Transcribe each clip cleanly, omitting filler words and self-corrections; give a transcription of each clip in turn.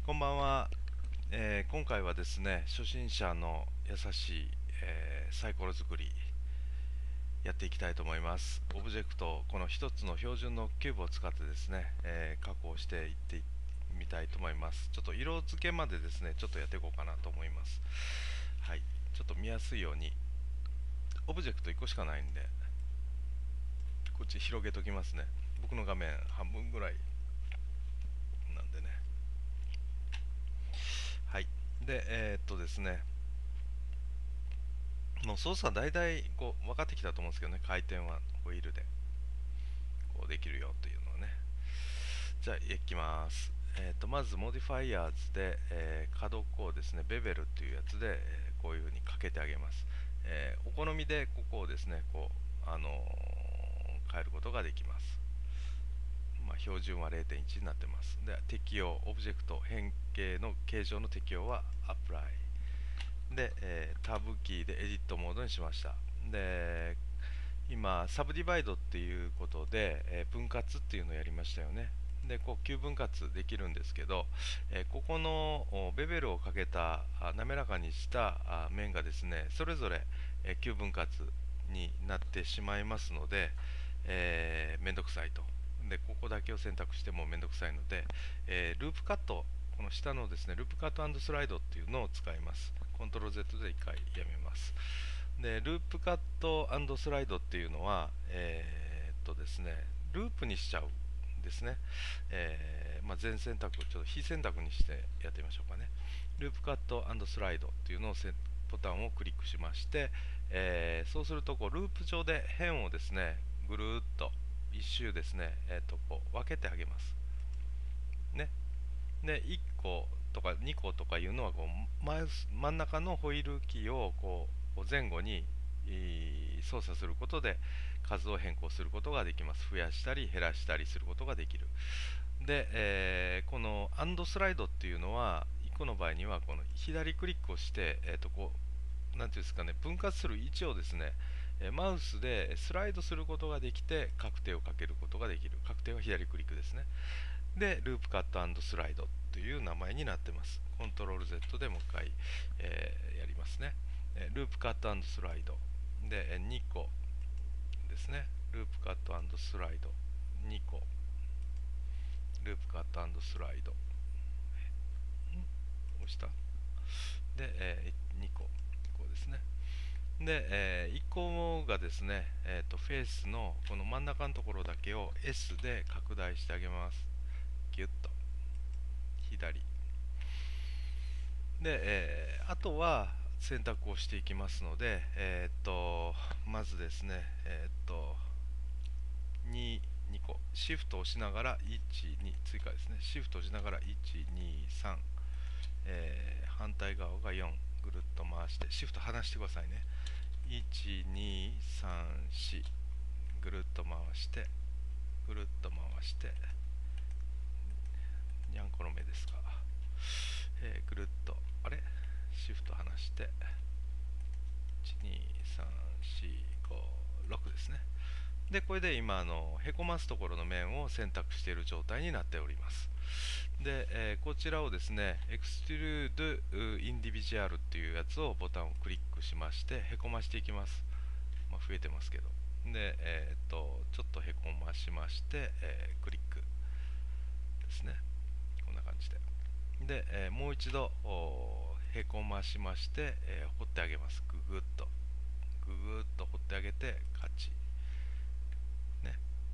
こんばんは。今回はですね、初心者の優しい、サイコロ作りやっていきたいと思います。オブジェクト、この一つの標準のキューブを使ってですね、加工していってみたいと思います。ちょっと色付けまでですね、ちょっとやっていこうかなと思います。はい、ちょっと見やすいように、オブジェクト1個しかないんで、こっち広げときますね。僕の画面半分ぐらいなんでね。はい。で、ですね、もう操作大体こう分かってきたと思うんですけどね、回転はホイールでこうできるよというのはね。じゃあいきます。まずモディファイアーズで、角っこをですね、ベベルっていうやつで、こういうふうにかけてあげます。お好みでここをですね、こう、変えることができます。標準は0.1になってます。で、適用、オブジェクト変形の形状の適用はアプライ。で、タブキーでエディットモードにしました。で、今サブディバイドっていうことで、分割っていうのをやりましたよね。でこう9分割できるんですけど、ここのベベルをかけた滑らかにした面がですね、それぞれ、9分割になってしまいますので、めんどくさいと。でここだけを選択してもめんどくさいので、ループカット、この下のですね、ループカットスライドっていうのを使います。コントロール Z で1回やめます。でループカットスライドっていうのは、ですね、ループにしちゃうんですね。全選択をちょっと非選択にしてやってみましょうかね。ループカットスライドっていうのをボタンをクリックしまして、そうするとこうループ上で辺をですね、ぐるーっと一周ですね、こう分けてあげますね。で1個とか2個とかいうのはこう真ん中のホイールキーをこう前後に操作することで数を変更することができます。増やしたり減らしたりすることができる。で、このスライドっていうのは1個の場合にはこの左クリックをして、こうなんていうんですかね、分割する位置をですね、マウスでスライドすることができて確定をかけることができる。確定は左クリックですね。で、ループカットスライドという名前になってます。コントロール Z でもう一回、やりますね。ループカットスライドで、2個ですね。ループカットスライド2個、ループカットスライド押したで、2個こうですね。で、1個がですね、フェイスのこの真ん中のところだけを S で拡大してあげます。ギュッと左で、あとは選択をしていきますので、まずですね、2個シフトを押しながら1、2追加ですね、シフトを押しながら1、2、3、反対側が4、ぐるっと回してシフト離してくださいね。1、2、3、4、ぐるっと回してぐるっと回して、にゃんこの目ですか、ぐるっとあれシフト離して12345ですね。でこれで今へこますところの面を選択している状態になっております。で、こちらをですね、エクストゥルードインディビジュアルっていうやつをボタンをクリックしましてへこましていきます。増えてますけど。で、ちょっとへこましまして、クリックですね。こんな感じで。で、もう一度へこましまして、掘ってあげます。ググッとググッと掘ってあげて勝ちね。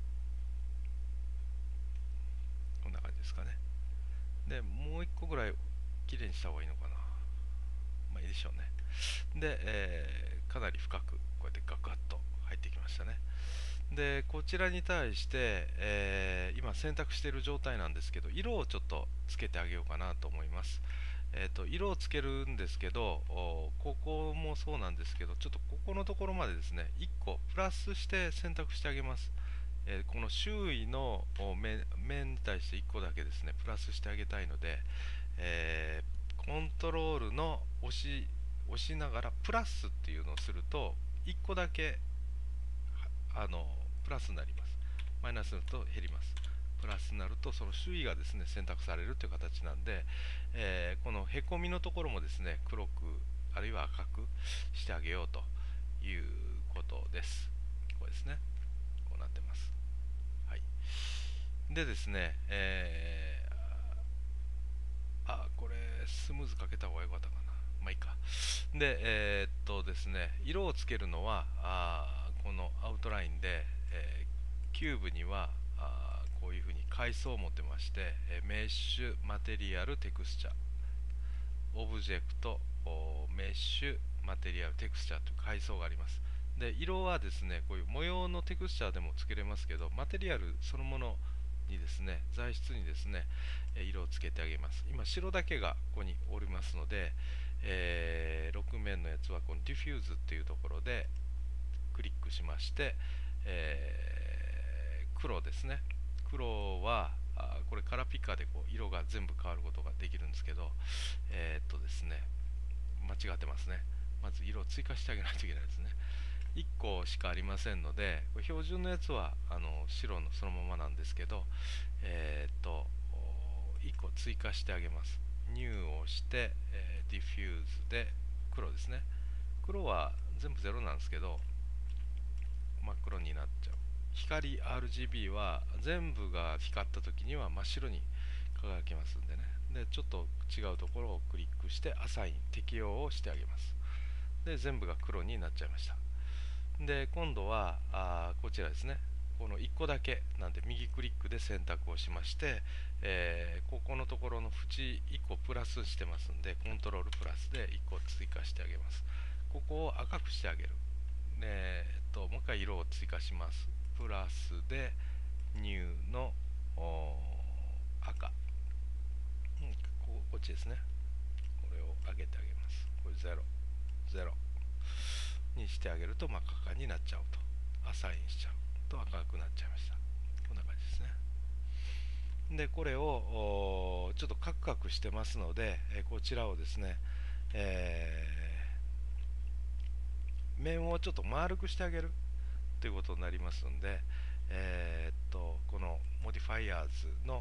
こんな感じですかね。でもう一個ぐらいきれいにした方がいいのかな。いいでしょうね。で、かなり深くこうやってガクッと入ってきましたね。でこちらに対して、今選択している状態なんですけど、色をちょっとつけてあげようかなと思います。色をつけるんですけど、ここもそうなんですけど、ちょっとここのところまでですね、1個プラスして選択してあげます。この周囲の面に対して1個だけですね、プラスしてあげたいので、コントロールの押しながらプラスっていうのをすると1個だけプラスになります。マイナスすると減ります。 プラスになるとその周囲がですね選択されるという形なんで、このへこみのところもですね黒くあるいは赤くしてあげようということです。これですね、こうなってます。はい。でですね、これスムーズかけた方が良かったかな。まあいいか。で、ですね、色をつけるのはこのアウトラインで、キューブにはこういうふうに階層を持ってまして、メッシュマテリアルテクスチャー、オブジェクトメッシュマテリアルテクスチャーという階層があります。で色はですねこういう模様のテクスチャーでもつけれますけど、マテリアルそのものにですね、材質にですね色をつけてあげます。今白だけがここにおりますので、6面のやつはこのディフューズっていうところでクリックしまして、黒ですね、黒はこれカラーピッカーでこう色が全部変わることができるんですけど、ですね、間違ってますね。まず色を追加してあげないといけないですね。1個しかありませんので、これ標準のやつは白のそのままなんですけど、1個追加してあげます。ニューをして、ディフューズで黒ですね。黒は全部ゼロなんですけど真っ黒になっちゃう。光 RGB は全部が光った時には真っ白に輝きますんでね。でちょっと違うところをクリックしてアサイン適用をしてあげます。で全部が黒になっちゃいました。で今度はこちらですね、この1個だけなんで右クリックで選択をしまして、ここのところの縁1個プラスしてますんでコントロールプラスで1個追加してあげます。ここを赤くしてあげる。もう一回色を追加します。プラスでニューの赤、こっちですね。これを上げてあげます。これ0にしてあげると真っ赤になっちゃうと、アサインしちゃうと赤くなっちゃいました。こんな感じですね。でこれをちょっとカクカクしてますので、こちらをですね、面をちょっと丸くしてあげるということになりますんで、このモディファイアーズの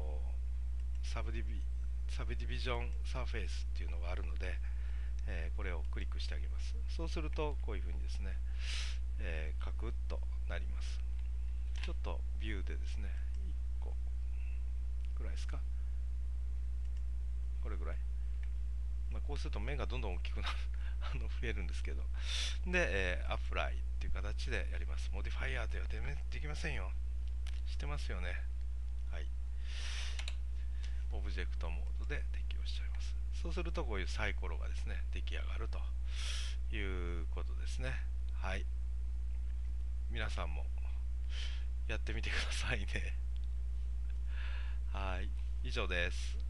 サブディビジョンサーフェイスっていうのがあるので、これをクリックしてあげます。そうするとこういうふうにですね、カクッとなります。ちょっとビューでですね1個ぐらいですか、これぐらい、こうすると面がどんどん大きくなる増えるんですけど、で、アプライっていう形でやります。モディファイアではできませんよ。してますよね。はい。オブジェクトモードで適用しちゃいます。そうするとこういうサイコロがですね出来上がるということですね。はい。皆さんもやってみてくださいね。はい。以上です。